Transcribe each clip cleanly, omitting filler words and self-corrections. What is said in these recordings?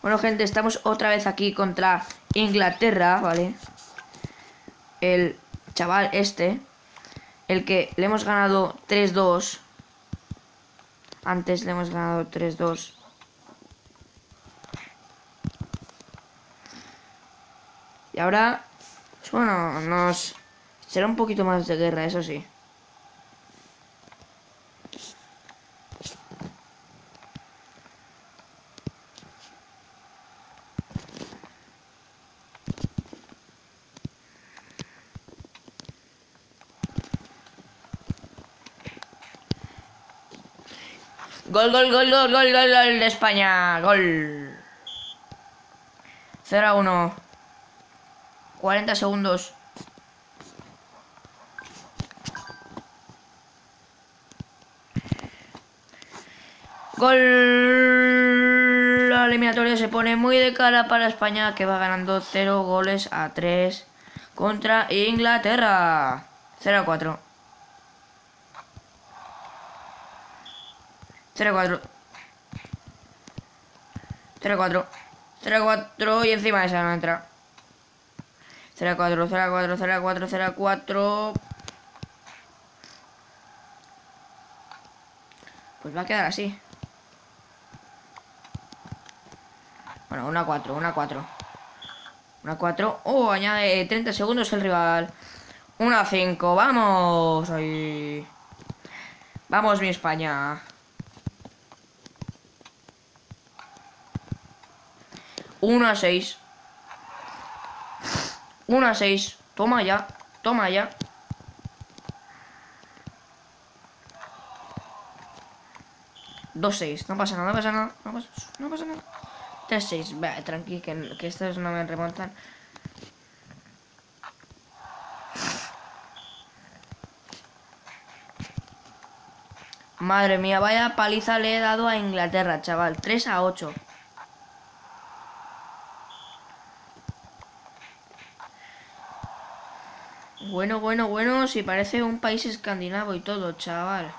Bueno, gente, estamos otra vez aquí contra Inglaterra, ¿vale? El chaval este, el que le hemos ganado 3-2. Antes le hemos ganado 3-2. Y ahora, pues bueno, será un poquito más de guerra, eso sí. Gol, gol, gol, gol, gol, gol, gol de España. Gol. 0-1. 40 segundos. Gol. La eliminatoria se pone muy de cara para España, que va ganando 0-3 contra Inglaterra. 0-4. 0-4. 0-4. 0-4 y encima esa no entra. 0-4, 0-4, 0-4, 0-4. Pues va a quedar así. Bueno, 1-4, 1-4. 1-4. Oh, añade 30 segundos el rival. 1-5. Vamos. Ahí. Vamos, mi España. 1-6. 1-6. Toma ya. Toma ya. Dos 6. No pasa nada, no pasa nada. No pasa nada. 3-6. Vale, tranqui, que estos no me remontan. Madre mía, vaya paliza le he dado a Inglaterra, chaval. 3-8. Bueno, bueno, bueno. Si parece un país escandinavo y todo, chaval.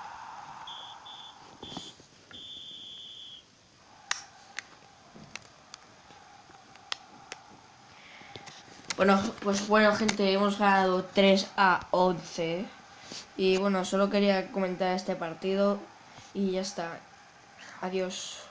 Bueno, pues bueno, gente, hemos ganado 3-11. Y bueno, solo quería comentar este partido. Y ya está. Adiós.